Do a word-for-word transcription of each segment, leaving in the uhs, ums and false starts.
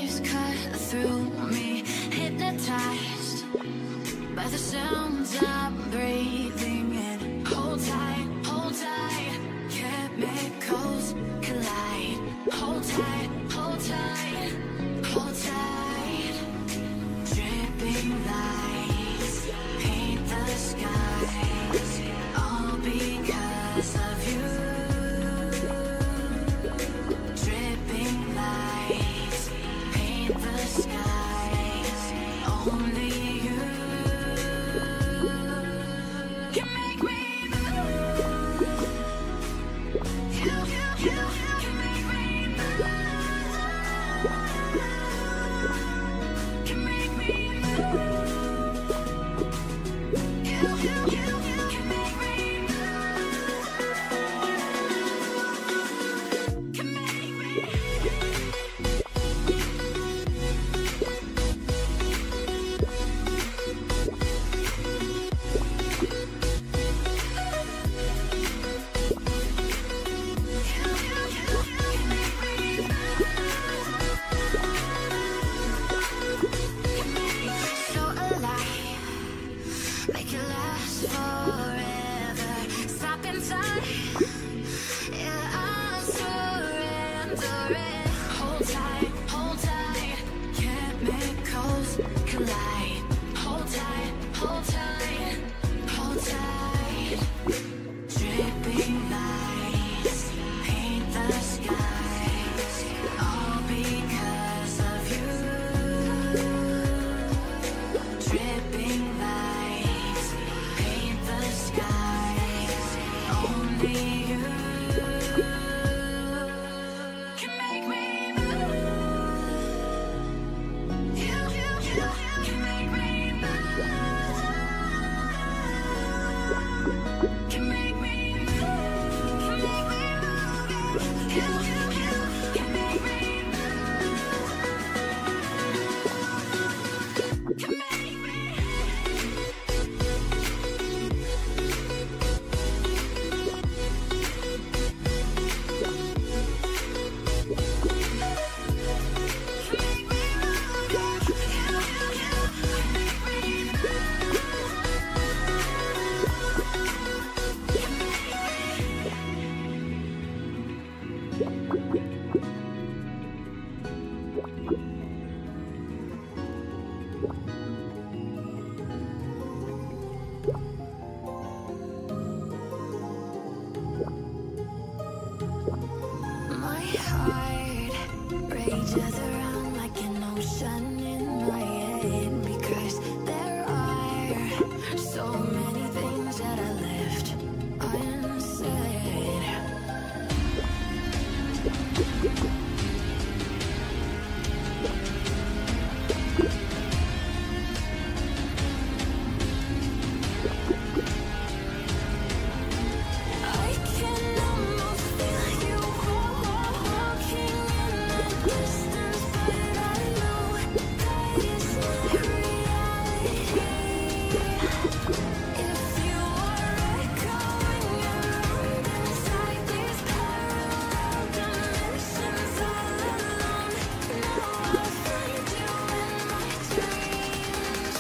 waves cut through me, hypnotized by the sounds I'm breathing in. Hold tight, hold tight, chemicals collide. Hold tight, hold tight, hold tight. Dripping lights paint the skies, all because of you. Dripping lights paint the skies, only you can make me move. You, you, you, you can make me move. Can make me move. You, you, you, you can make me move. Can make me. So alive, make it last forever. Stop inside, yeah, I'm surrendering. Hold tight, hold tight, chemicals collide. Hold tight, hold tight, hold tight. Dripping lights paint the skies, all because of you. Dripping lights paint the skies, only you can make me move. You, you, you, can make me move. Can make me move. Can make me move. You, you, you, can make me move. Can make me. My heart rages around like an ocean in my head, because there are so many things that I left unsaid. I can almost feel you walking in the distance, but I know that it's not reality. If you are echoing around inside these parallel dimensions all alone, now I'll find you in my dreams.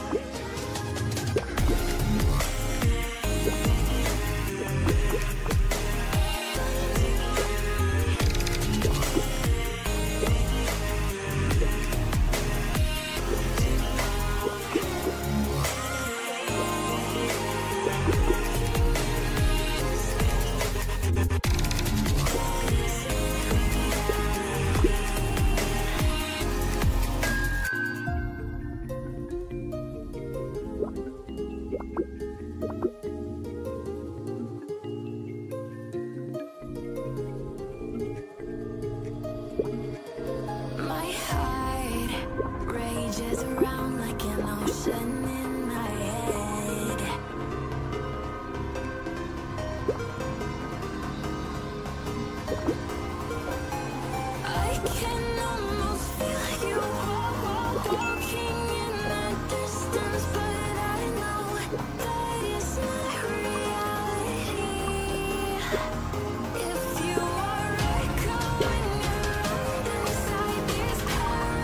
My heart rages around like an ocean in my head. I can almost feel you walking in the distance, but I know that it's not reality. If you are echoing around inside these parallel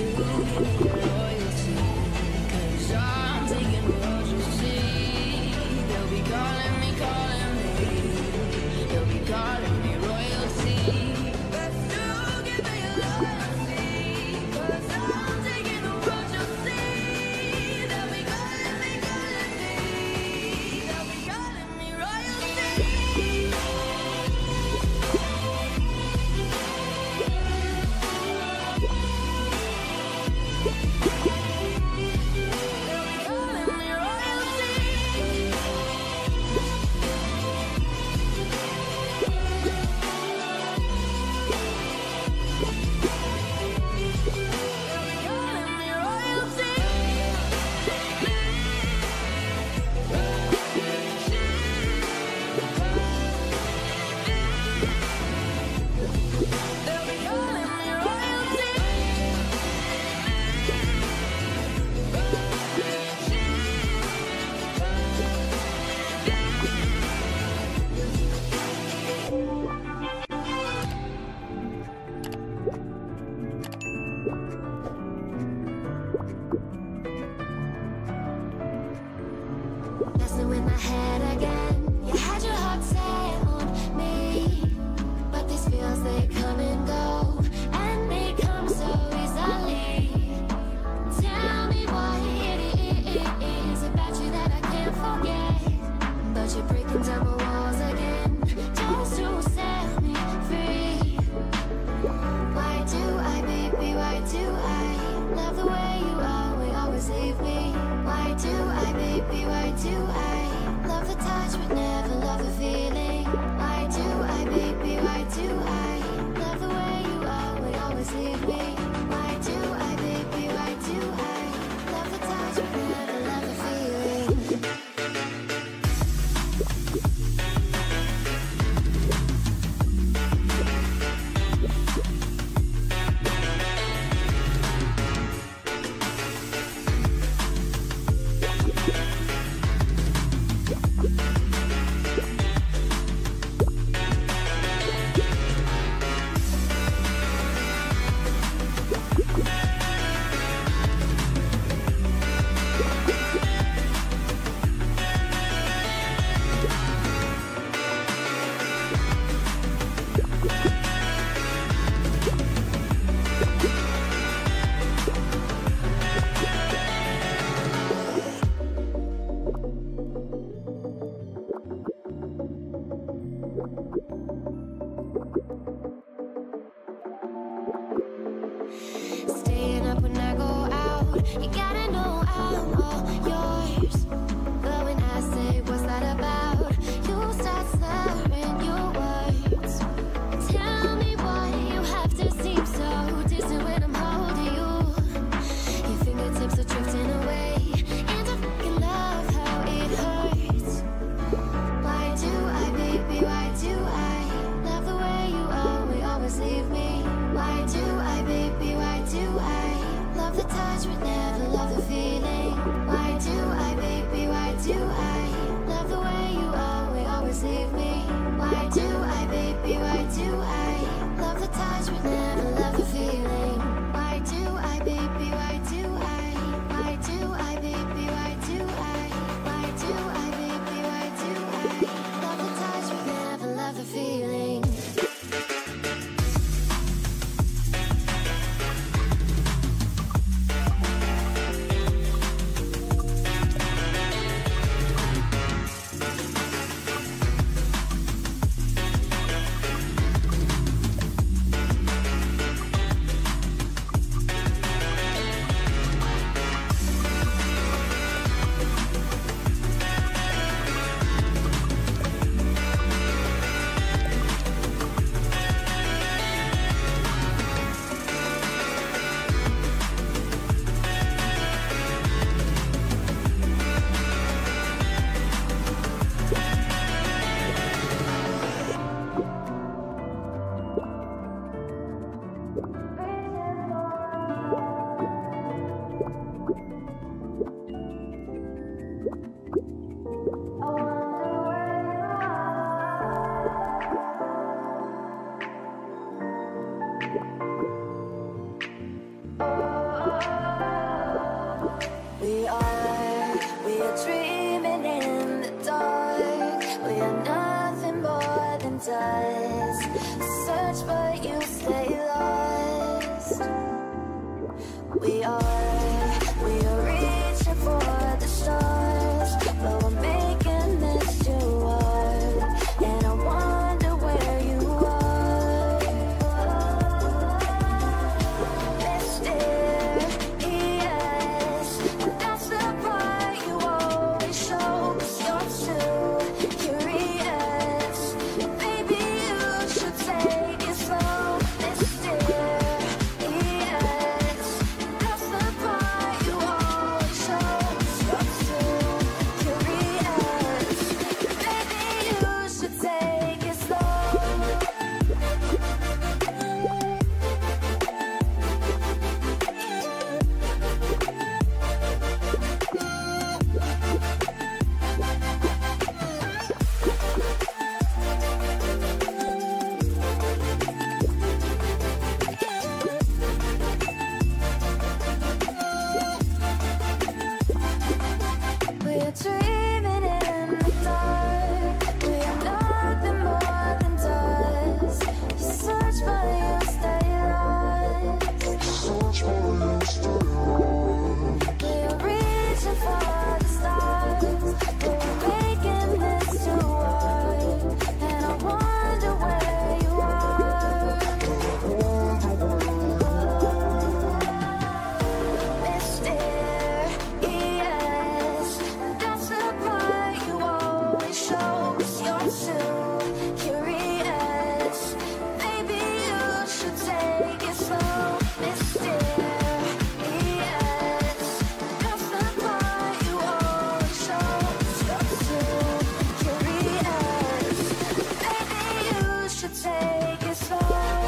Messing with my head again. You had your heart set on me, but these feels, they come and go, and they come so easily. Tell me what it is about you that I can't forget, but you're breaking down my walls again, just to set me free. Why do I, baby, why do I love the way you always, always leave me? Why do I, baby, why do I love the touch but never love the feeling? Why do I, baby, why do I love the way you always, always leave me? Why do I, baby, why do I love the touch but never love the feeling? Staying up when I go out, you gotta know I'm all yours. But when I say what's that about, you start slurring your words. Tell me why you have to seem so distant when I'm holding you. Your fingertips are drifting away, and I fucking love how it hurts. Why do I, baby, why do I love the way you always, always leave me? Why do I, baby, why do I love the touch but never love the feeling? Why do I, baby, why do I love the way you always, always leave me? Why do I, baby, why do I love the touch but never love the feeling? Why do I, baby, why do I? Why do I, baby, why do I? Why do I, baby, why do I love the touch but never love the feeling? Oh, We are, we are dreaming in the dark. We are nothing more than dust. Search but you stay lost. We are, we are reaching for the stars, but we're making this too hard. And I wonder where you are. Mysterious, that's the part you always show. 'Cause you're too curious. Maybe you should take it slow. Mysterious, that's the part you always show. 'Cause you're too curious. Maybe you should take it slow. We're dreaming in the dark. We are nothing more than dust. You search but you stay lost. We are reaching for the stars, but we're making this too hard. And I wonder where you are. Mysterious, that's the part you always show. 'Cause you're too curious. Maybe you should take it slow. Mysterious, that's the part you always show. 'Cause you're too curious. Maybe you should take it slow.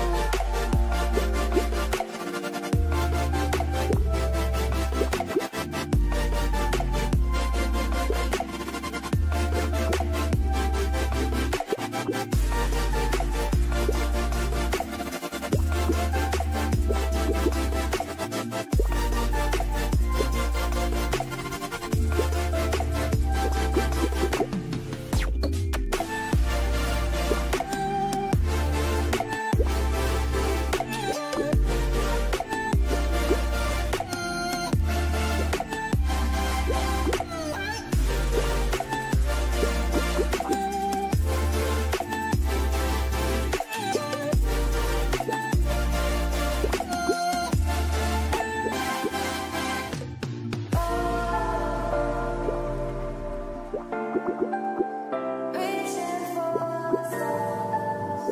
Reaching for the stars.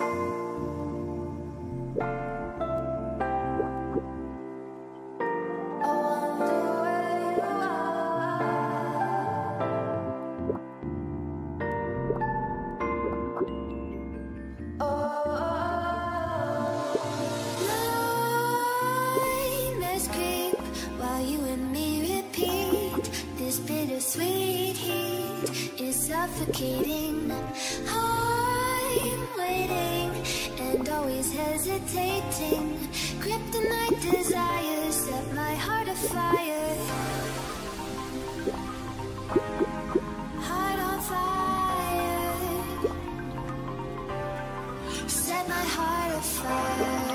I wonder where you are. Nightmares creep while you and me repeat. This bittersweet heat is suffocating. I'm waiting and always hesitating. Kryptonite desires set my heart afire. Heart on fire. Set my heart afire.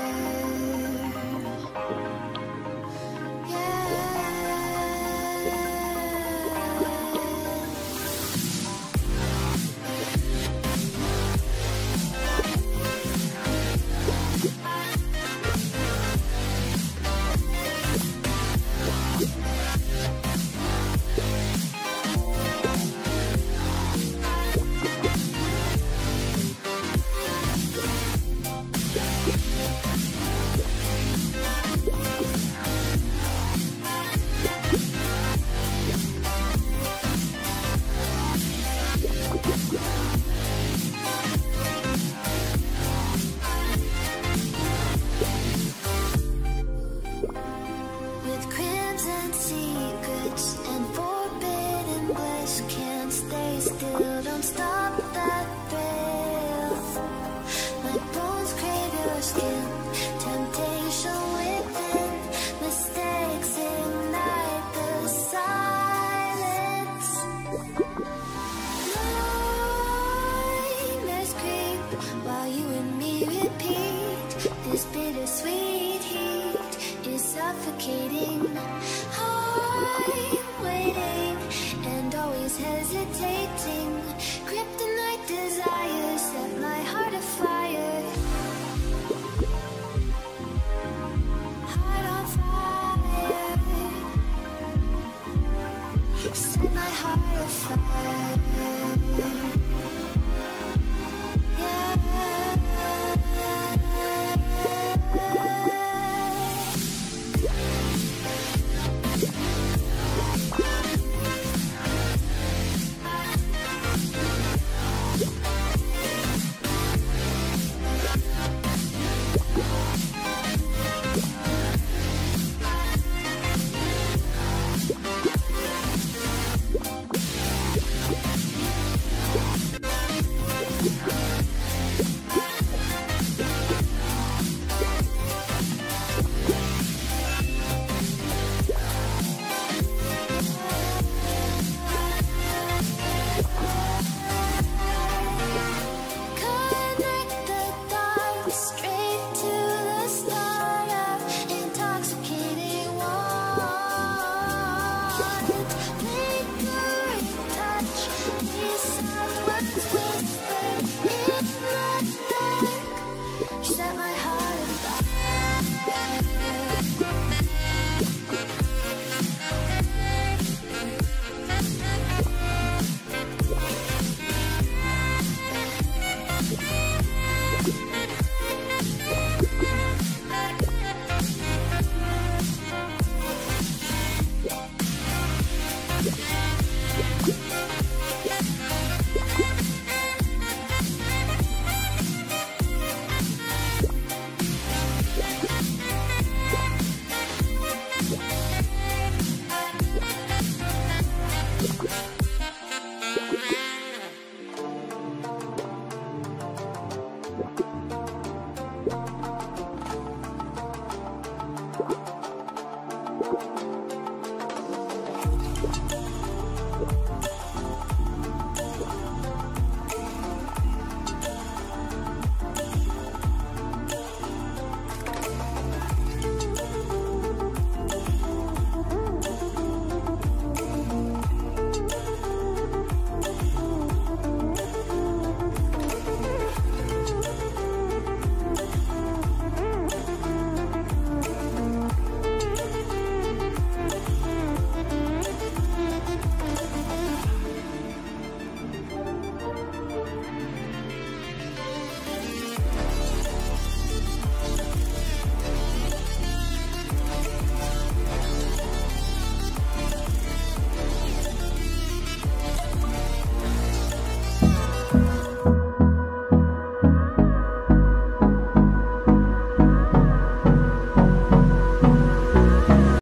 waiting, I'm waiting, and always hesitate.